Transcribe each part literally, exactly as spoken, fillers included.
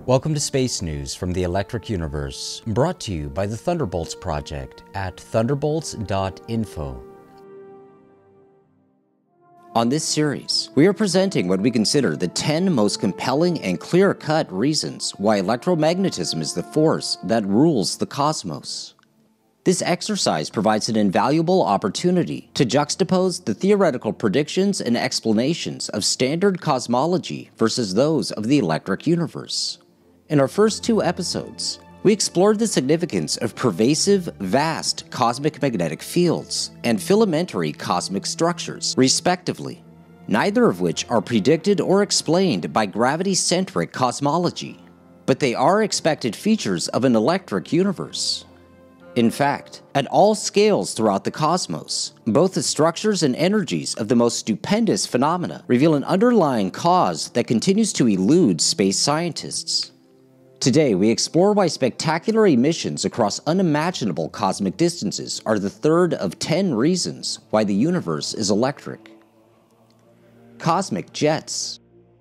Welcome to Space News from the Electric Universe, brought to you by the Thunderbolts project at thunderbolts dot info. On this series, we are presenting what we consider the ten most compelling and clear-cut reasons why electromagnetism is the force that rules the cosmos. This exercise provides an invaluable opportunity to juxtapose the theoretical predictions and explanations of standard cosmology versus those of the electric universe. In our first two episodes, we explored the significance of pervasive, vast cosmic magnetic fields and filamentary cosmic structures, respectively, neither of which are predicted or explained by gravity-centric cosmology, but they are expected features of an electric universe. In fact, at all scales throughout the cosmos, both the structures and energies of the most stupendous phenomena reveal an underlying cause that continues to elude space scientists. Today, we explore why spectacular emissions across unimaginable cosmic distances are the third of ten reasons why the universe is electric. Cosmic jets.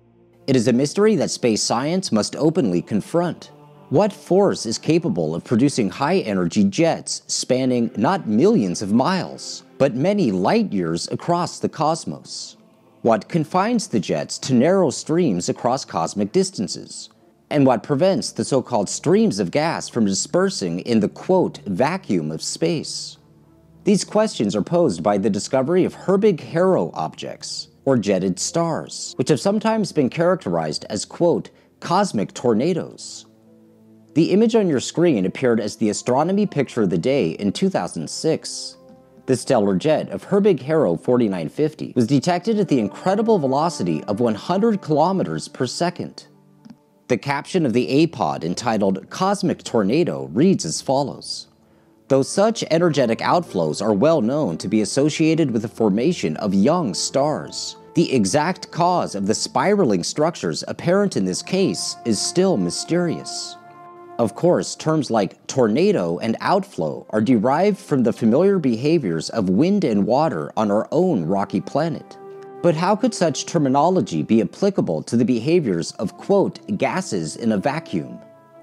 It is a mystery that space science must openly confront. What force is capable of producing high-energy jets spanning not millions of miles, but many light-years across the cosmos? What confines the jets to narrow streams across cosmic distances? And what prevents the so-called streams of gas from dispersing in the, quote, vacuum of space? These questions are posed by the discovery of Herbig-Haro objects, or jetted stars, which have sometimes been characterized as, quote, cosmic tornadoes. The image on your screen appeared as the astronomy picture of the day in two thousand six. The stellar jet of Herbig-Haro forty-nine fifty was detected at the incredible velocity of one hundred kilometers per second. The caption of the A pod entitled Cosmic Tornado reads as follows: though such energetic outflows are well known to be associated with the formation of young stars, the exact cause of the spiraling structures apparent in this case is still mysterious. Of course, terms like tornado and outflow are derived from the familiar behaviors of wind and water on our own rocky planet. But how could such terminology be applicable to the behaviors of, quote, gases in a vacuum?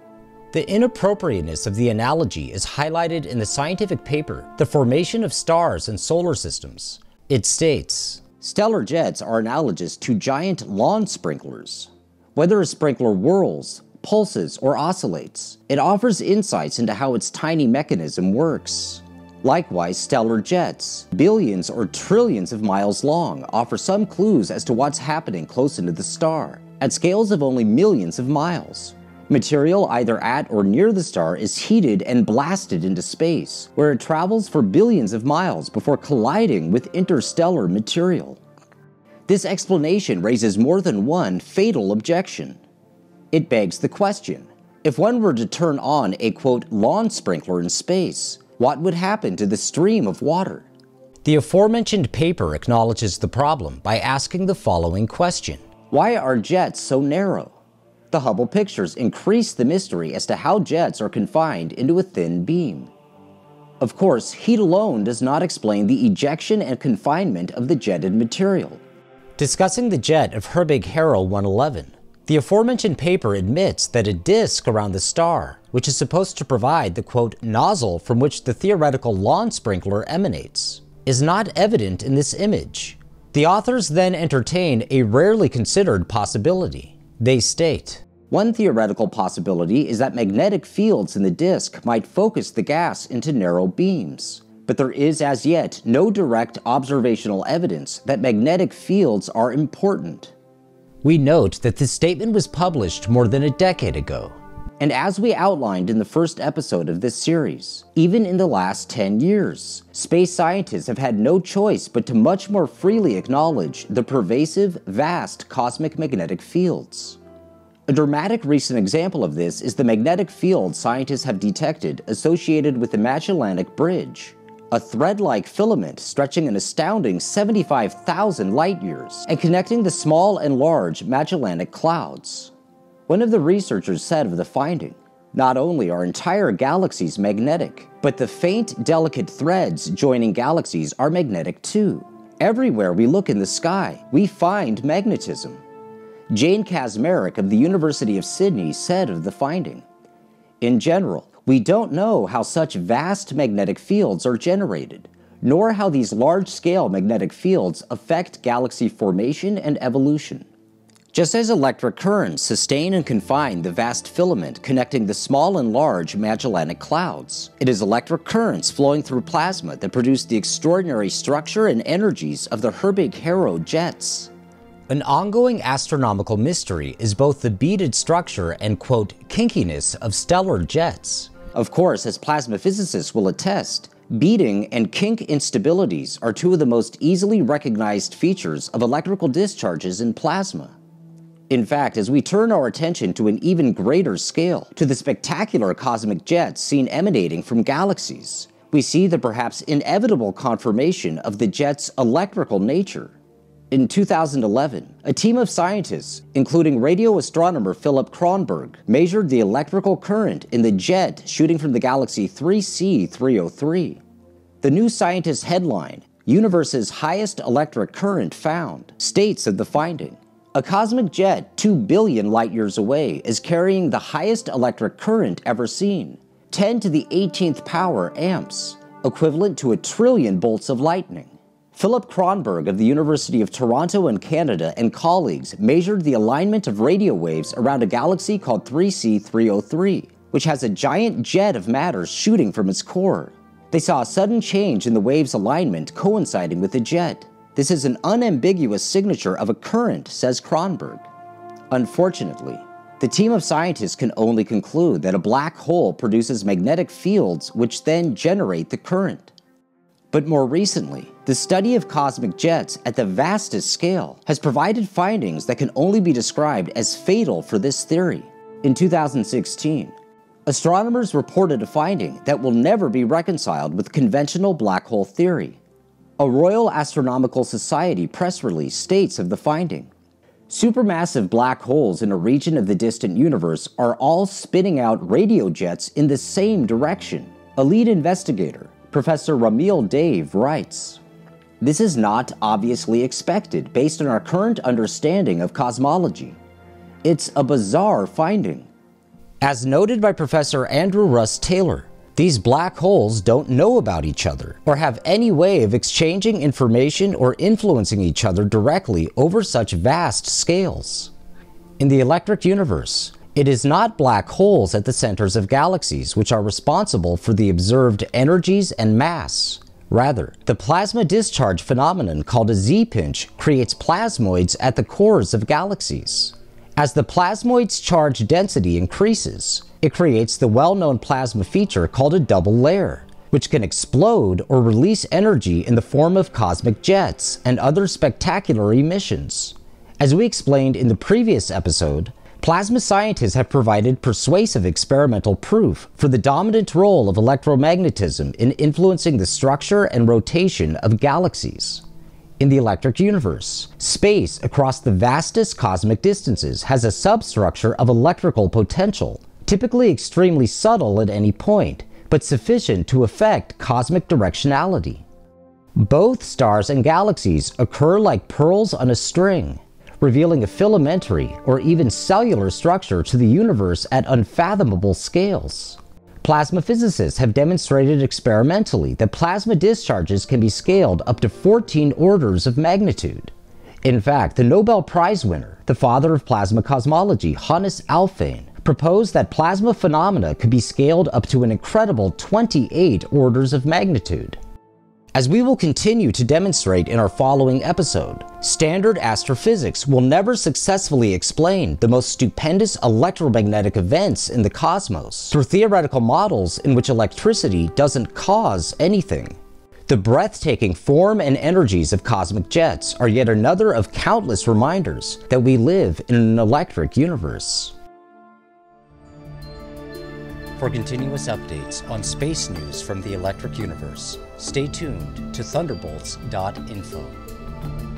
The inappropriateness of the analogy is highlighted in the scientific paper, The Formation of Stars and Solar Systems. It states, stellar jets are analogous to giant lawn sprinklers. Whether a sprinkler whirls, pulses, or oscillates, it offers insights into how its tiny mechanism works. Likewise, stellar jets, billions or trillions of miles long, offer some clues as to what's happening close into the star, at scales of only millions of miles. Material either at or near the star is heated and blasted into space, where it travels for billions of miles before colliding with interstellar material. This explanation raises more than one fatal objection. It begs the question, if one were to turn on a, quote, lawn sprinkler in space, what would happen to the stream of water? The aforementioned paper acknowledges the problem by asking the following question: why are jets so narrow? The Hubble pictures increase the mystery as to how jets are confined into a thin beam. Of course, heat alone does not explain the ejection and confinement of the jetted material. Discussing the jet of Herbig-Haro one eleven, the aforementioned paper admits that a disk around the star, which is supposed to provide the, quote, nozzle from which the theoretical lawn sprinkler emanates, is not evident in this image. The authors then entertain a rarely considered possibility. They state, one theoretical possibility is that magnetic fields in the disk might focus the gas into narrow beams, but there is as yet no direct observational evidence that magnetic fields are important. We note that this statement was published more than a decade ago. And as we outlined in the first episode of this series, even in the last ten years, space scientists have had no choice but to much more freely acknowledge the pervasive, vast cosmic magnetic fields. A dramatic recent example of this is the magnetic field scientists have detected associated with the Magellanic Bridge, a thread-like filament stretching an astounding seventy-five thousand light-years and connecting the small and large Magellanic Clouds. One of the researchers said of the finding, not only are entire galaxies magnetic, but the faint, delicate threads joining galaxies are magnetic too. Everywhere we look in the sky, we find magnetism. Jane Kaczmarek of the University of Sydney said of the finding, "In general, we don't know how such vast magnetic fields are generated, nor how these large-scale magnetic fields affect galaxy formation and evolution. Just as electric currents sustain and confine the vast filament connecting the small and large Magellanic Clouds, it is electric currents flowing through plasma that produce the extraordinary structure and energies of the Herbig-Haro jets." An ongoing astronomical mystery is both the beaded structure and, quote, kinkiness of stellar jets. Of course, as plasma physicists will attest, beading and kink instabilities are two of the most easily recognized features of electrical discharges in plasma. In fact, as we turn our attention to an even greater scale, to the spectacular cosmic jets seen emanating from galaxies, we see the perhaps inevitable confirmation of the jet's electrical nature. In two thousand eleven, a team of scientists, including radio astronomer Philip Kronberg, measured the electrical current in the jet shooting from the galaxy three C three oh three. The New Scientist headline, "Universe's Highest Electric Current Found," states of the finding, "A cosmic jet two billion light-years away is carrying the highest electric current ever seen, ten to the eighteenth power amps, equivalent to a trillion bolts of lightning." Philip Kronberg of the University of Toronto in Canada and colleagues measured the alignment of radio waves around a galaxy called three C three oh three, which has a giant jet of matter shooting from its core. They saw a sudden change in the wave's alignment coinciding with the jet. "This is an unambiguous signature of a current," says Kronberg. Unfortunately, the team of scientists can only conclude that a black hole produces magnetic fields which then generate the current. But more recently, the study of cosmic jets at the vastest scale has provided findings that can only be described as fatal for this theory. In two thousand sixteen, astronomers reported a finding that will never be reconciled with conventional black hole theory. A Royal Astronomical Society press release states of the finding, "Supermassive black holes in a region of the distant universe are all spitting out radio jets in the same direction." A lead investigator, Professor Ramil Dave, writes, "This is not obviously expected based on our current understanding of cosmology. It's a bizarre finding." As noted by Professor Andrew Russ Taylor, these black holes don't know about each other or have any way of exchanging information or influencing each other directly over such vast scales. In the electric universe, it is not black holes at the centers of galaxies which are responsible for the observed energies and mass. Rather, the plasma discharge phenomenon called a Z-pinch creates plasmoids at the cores of galaxies. As the plasmoid's charge density increases, it creates the well-known plasma feature called a double layer, which can explode or release energy in the form of cosmic jets and other spectacular emissions. As we explained in the previous episode, plasma scientists have provided persuasive experimental proof for the dominant role of electromagnetism in influencing the structure and rotation of galaxies. In the electric universe, space across the vastest cosmic distances has a substructure of electrical potential, typically extremely subtle at any point, but sufficient to affect cosmic directionality. Both stars and galaxies occur like pearls on a string, revealing a filamentary or even cellular structure to the universe at unfathomable scales. Plasma physicists have demonstrated experimentally that plasma discharges can be scaled up to fourteen orders of magnitude. In fact, the Nobel Prize winner, the father of plasma cosmology, Hannes Alfvén, proposed that plasma phenomena could be scaled up to an incredible twenty-eight orders of magnitude. As we will continue to demonstrate in our following episode, standard astrophysics will never successfully explain the most stupendous electromagnetic events in the cosmos through theoretical models in which electricity doesn't cause anything. The breathtaking form and energies of cosmic jets are yet another of countless reminders that we live in an electric universe. For continuous updates on space news from the electric universe, stay tuned to thunderbolts dot info.